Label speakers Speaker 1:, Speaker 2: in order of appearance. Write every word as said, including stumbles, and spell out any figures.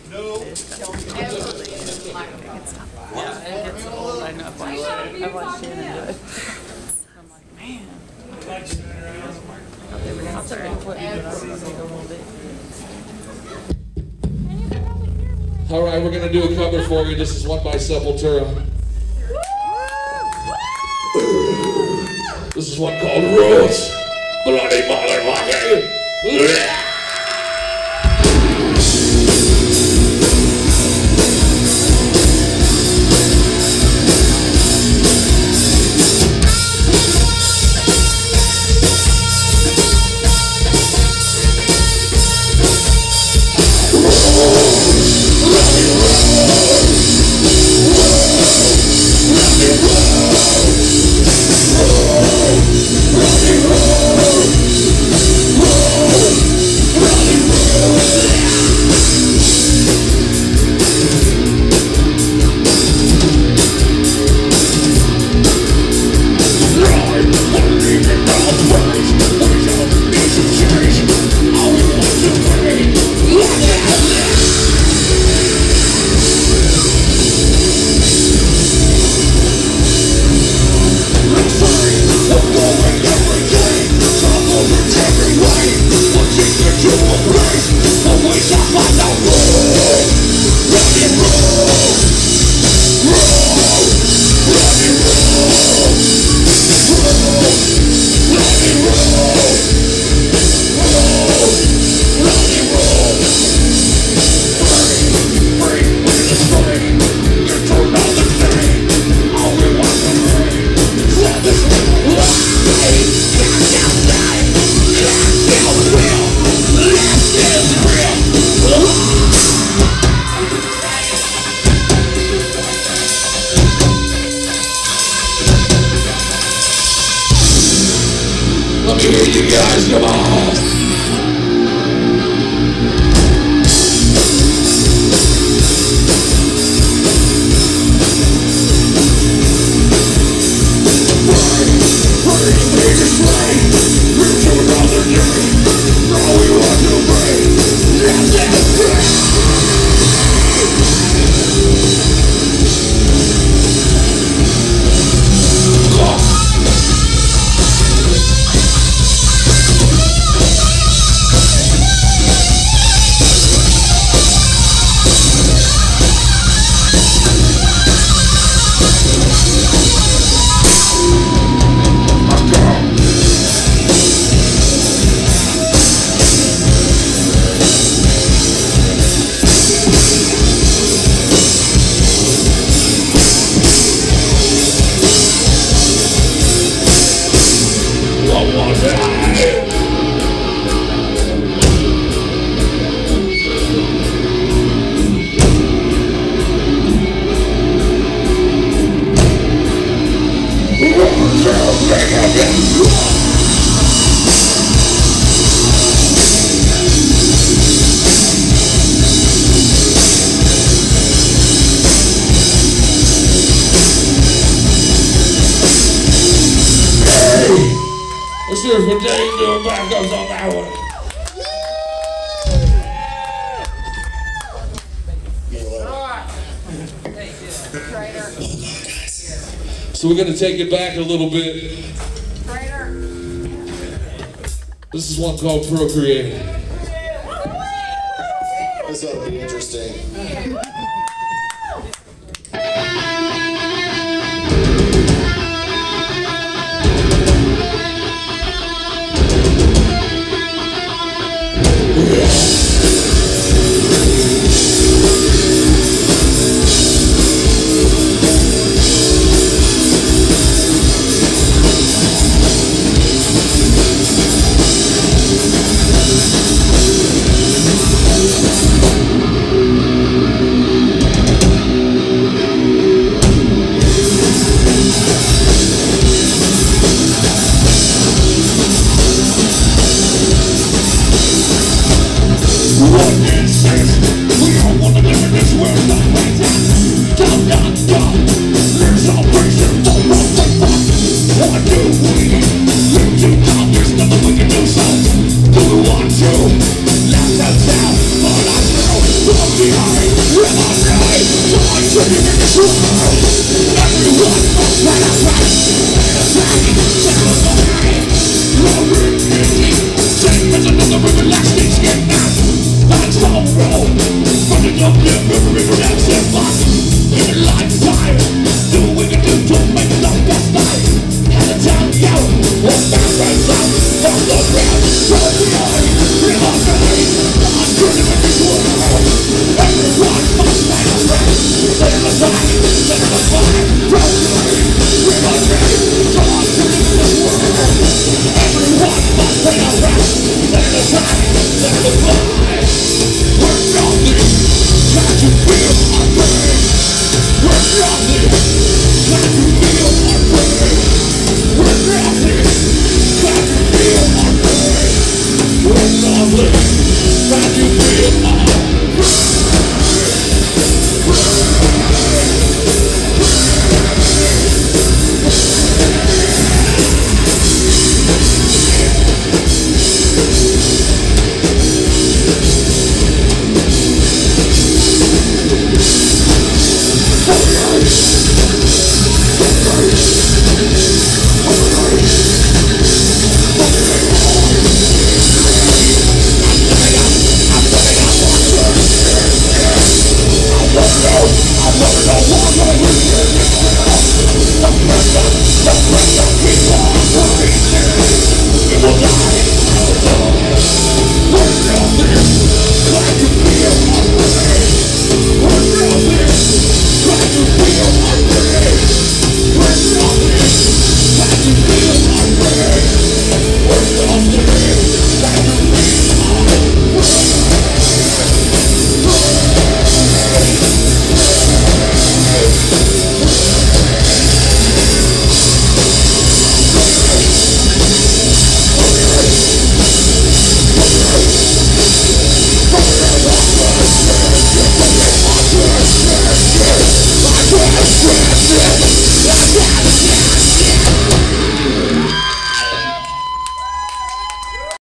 Speaker 1: Yeah, it gets old. I know. I've watched it. I've watched Shannon do it. I'm like, man. They were gonna start putting it up a little bit.
Speaker 2: All right, we're gonna do a cover for you. This is one by Sepultura. This is one called Roots. Bloody motherfucker. Let me hear you guys, come on! Let's hear it for Dave doing backups on that one. So we're going to take it back a little bit. This is one called Procreate.
Speaker 3: This ought to be interesting. Let's go.
Speaker 4: Everyone must make a friend.